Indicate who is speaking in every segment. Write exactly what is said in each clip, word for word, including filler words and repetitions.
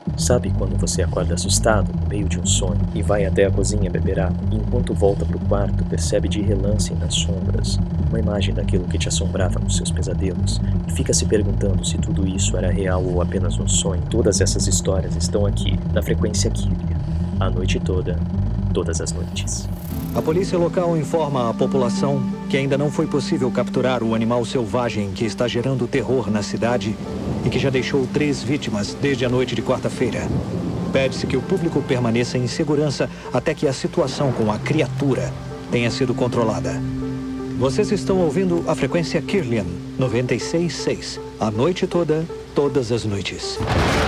Speaker 1: Sabe quando você acorda assustado, no meio de um sonho, e vai até a cozinha beber água, e enquanto volta para o quarto, percebe de relance nas sombras uma imagem daquilo que te assombrava nos seus pesadelos, e fica se perguntando se tudo isso era real ou apenas um sonho? Todas essas histórias estão aqui, na Frequência Killian, a noite toda, todas as noites.
Speaker 2: A polícia local informa à população que ainda não foi possível capturar o animal selvagem que está gerando terror na cidade e que já deixou três vítimas desde a noite de quarta-feira. Pede-se que o público permaneça em segurança até que a situação com a criatura tenha sido controlada. Vocês estão ouvindo a Frequência Killian, noventa e seis ponto seis, a noite toda, todas as noites.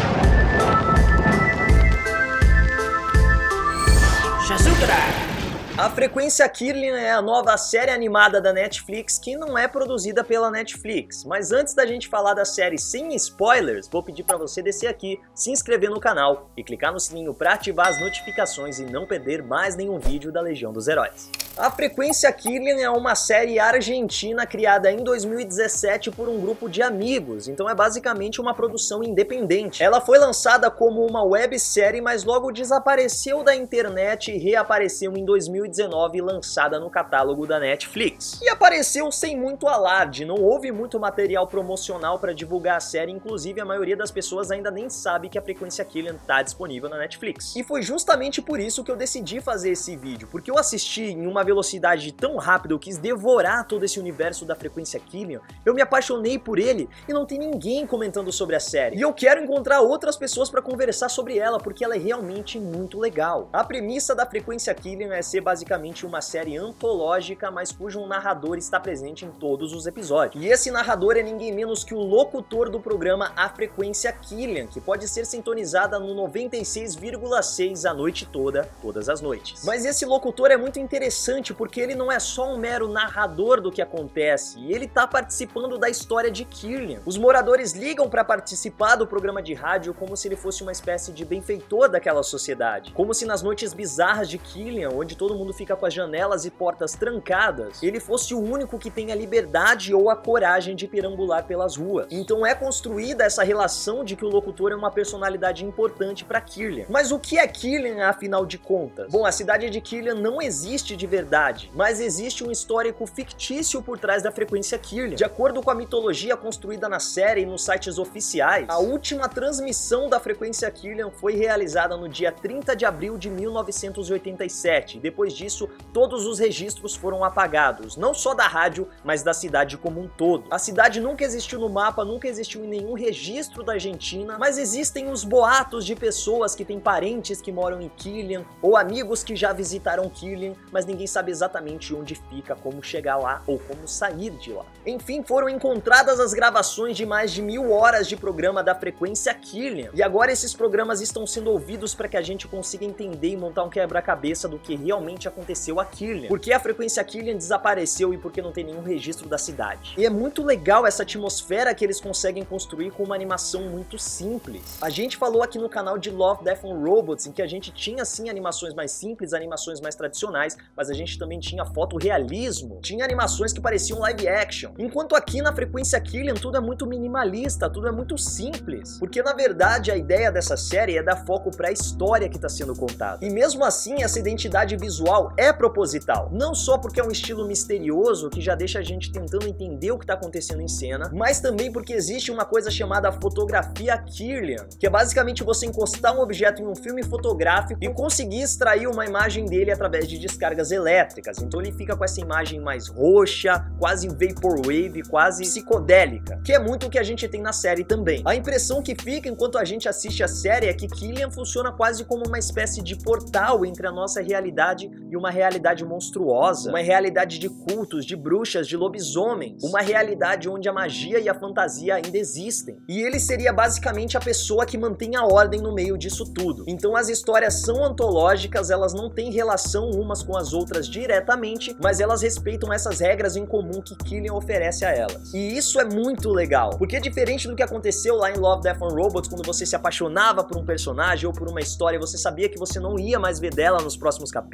Speaker 3: A Frequência Killian é a nova série animada da Netflix que não é produzida pela Netflix. Mas antes da gente falar da série sem spoilers, vou pedir para você descer aqui, se inscrever no canal e clicar no sininho para ativar as notificações e não perder mais nenhum vídeo da Legião dos Heróis. A Frequência Killian é uma série argentina criada em dois mil e dezessete por um grupo de amigos, então é basicamente uma produção independente. Ela foi lançada como uma websérie, mas logo desapareceu da internet e reapareceu em dois mil e dezenove, lançada no catálogo da Netflix. E apareceu sem muito alarde, não houve muito material promocional para divulgar a série, inclusive a maioria das pessoas ainda nem sabe que a Frequência Killian está disponível na Netflix. E foi justamente por isso que eu decidi fazer esse vídeo, porque eu assisti em uma velocidade tão rápida, eu quis devorar todo esse universo da Frequência Killian, eu me apaixonei por ele e não tem ninguém comentando sobre a série. E eu quero encontrar outras pessoas para conversar sobre ela, porque ela é realmente muito legal. A premissa da Frequência Killian é ser basicamente uma série antológica, mas cujo narrador está presente em todos os episódios. E esse narrador é ninguém menos que o locutor do programa A Frequência Killian, que pode ser sintonizada no noventa e seis vírgula seis a noite toda, todas as noites. Mas esse locutor é muito interessante porque ele não é só um mero narrador do que acontece, ele está participando da história de Killian. Os moradores ligam para participar do programa de rádio como se ele fosse uma espécie de benfeitor daquela sociedade. Como se nas noites bizarras de Killian, onde todo mundo fica com as janelas e portas trancadas, ele fosse o único que tem a liberdade ou a coragem de perambular pelas ruas. Então é construída essa relação de que o locutor é uma personalidade importante para Killian. Mas o que é Killian, afinal de contas? Bom, a cidade de Killian não existe de verdade, mas existe um histórico fictício por trás da Frequência Killian. De acordo com a mitologia construída na série e nos sites oficiais, a última transmissão da Frequência Killian foi realizada no dia trinta de abril de mil novecentos e oitenta e sete. Depois disso, todos os registros foram apagados, não só da rádio, mas da cidade como um todo. A cidade nunca existiu no mapa, nunca existiu em nenhum registro da Argentina, mas existem os boatos de pessoas que têm parentes que moram em Killian, ou amigos que já visitaram Killian, mas ninguém sabe exatamente onde fica, como chegar lá ou como sair de lá. Enfim, foram encontradas as gravações de mais de mil horas de programa da Frequência Killian, e agora esses programas estão sendo ouvidos para que a gente consiga entender e montar um quebra-cabeça do que realmente aconteceu a Killian. Por que a Frequência Killian desapareceu e por que não tem nenhum registro da cidade. E é muito legal essa atmosfera que eles conseguem construir com uma animação muito simples. A gente falou aqui no canal de Love, Death and Robots, em que a gente tinha sim animações mais simples, animações mais tradicionais, mas a gente também tinha fotorrealismo, tinha animações que pareciam live action. Enquanto aqui na Frequência Killian tudo é muito minimalista, tudo é muito simples. Porque na verdade a ideia dessa série é dar foco para a história que está sendo contada. E mesmo assim essa identidade visual é proposital. Não só porque é um estilo misterioso que já deixa a gente tentando entender o que está acontecendo em cena, mas também porque existe uma coisa chamada fotografia Killian, que é basicamente você encostar um objeto em um filme fotográfico e conseguir extrair uma imagem dele através de descargas elétricas. Então ele fica com essa imagem mais roxa, quase vaporwave, quase psicodélica, que é muito o que a gente tem na série também. A impressão que fica enquanto a gente assiste a série é que Killian funciona quase como uma espécie de portal entre a nossa realidade e uma realidade monstruosa, uma realidade de cultos, de bruxas, de lobisomens, uma realidade onde a magia e a fantasia ainda existem. E ele seria basicamente a pessoa que mantém a ordem no meio disso tudo. Então as histórias são antológicas, elas não têm relação umas com as outras diretamente, mas elas respeitam essas regras em comum que Killian oferece a elas. E isso é muito legal, porque diferente do que aconteceu lá em Love, Death and Robots, quando você se apaixonava por um personagem ou por uma história e você sabia que você não ia mais ver dela nos próximos capítulos, aqui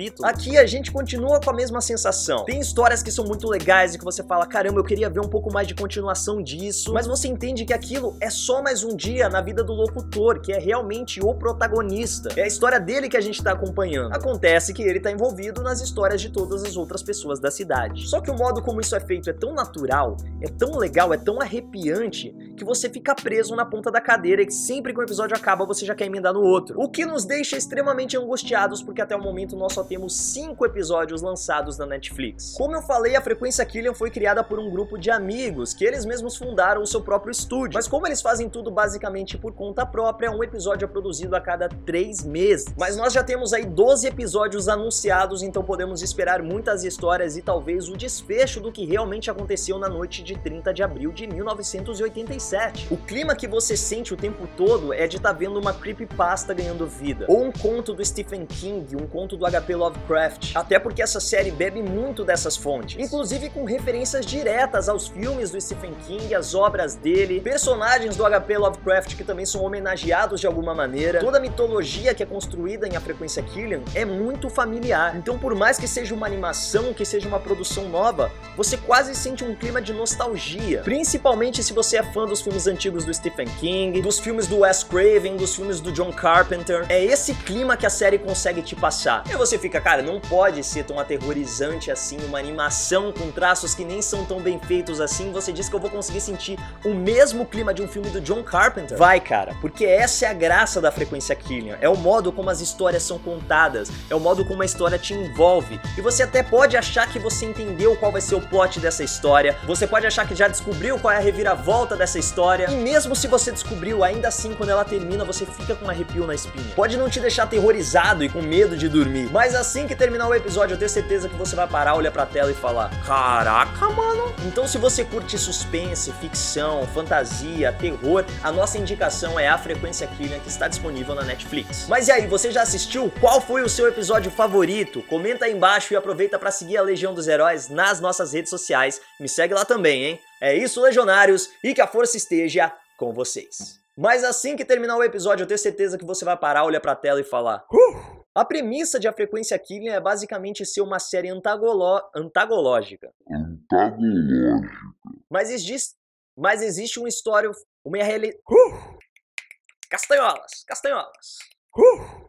Speaker 3: aqui a gente continua com a mesma sensação. Tem histórias que são muito legais e que você fala, caramba, eu queria ver um pouco mais de continuação disso, mas você entende que aquilo é só mais um dia na vida do locutor, que é realmente o protagonista. É a história dele que a gente tá acompanhando. Acontece que ele tá envolvido nas histórias de todas as outras pessoas da cidade. Só que o modo como isso é feito é tão natural, é tão legal, é tão arrepiante, que você fica preso na ponta da cadeira e que sempre que o episódio acaba você já quer emendar no outro. O que nos deixa extremamente angustiados porque até o momento nós só temos cinco episódios lançados na Netflix. Como eu falei, a Frequência Killian foi criada por um grupo de amigos que eles mesmos fundaram o seu próprio estúdio. Mas como eles fazem tudo basicamente por conta própria, um episódio é produzido a cada três meses. Mas nós já temos aí doze episódios anunciados, então podemos esperar muitas histórias e talvez o desfecho do que realmente aconteceu na noite de trinta de abril de mil novecentos e oitenta e sete. O clima que você sente o tempo todo é de estar tá vendo uma creepypasta ganhando vida, ou um conto do Stephen King, um conto do H P Lovecraft, até porque essa série bebe muito dessas fontes, inclusive com referências diretas aos filmes do Stephen King, às obras dele, personagens do H P Lovecraft que também são homenageados de alguma maneira. Toda a mitologia que é construída em A Frequência Killian é muito familiar, então por mais que seja uma animação, que seja uma produção nova, você quase sente um clima de nostalgia, principalmente se você é fã dos filmes antigos do Stephen King, dos filmes do Wes Craven, dos filmes do John Carpenter. É esse clima que a série consegue te passar. E você fica, cara, não pode ser tão aterrorizante assim, uma animação com traços que nem são tão bem feitos assim, você diz que eu vou conseguir sentir o mesmo clima de um filme do John Carpenter? Vai, cara, porque essa é a graça da Frequência Killian, é o modo como as histórias são contadas, é o modo como a história te envolve, e você até pode achar que você entendeu qual vai ser o plot dessa história, você pode achar que já descobriu qual é a reviravolta dessa história, e mesmo se você descobriu, ainda assim, quando ela termina, você fica com um arrepio na espinha. Pode não te deixar aterrorizado e com medo de dormir, mas assim que terminar o episódio, eu tenho certeza que você vai parar, olhar pra tela e falar, caraca, mano! Então se você curte suspense, ficção, fantasia, terror, a nossa indicação é A Frequência Killian, que está disponível na Netflix. Mas e aí, você já assistiu? Qual foi o seu episódio favorito? Comenta aí embaixo e aproveita pra seguir a Legião dos Heróis nas nossas redes sociais. Me segue lá também, hein? É isso, Legionários, e que a força esteja com vocês. Mas assim que terminar o episódio, eu tenho certeza que você vai parar, olhar pra tela e falar, uh! A premissa de A Frequência Killian é basicamente ser uma série antagolo... antagológica.
Speaker 4: Antagológica.
Speaker 3: Mas existe, mas existe uma história, uma realidade... Uh! Castanholas, castanholas. Uh!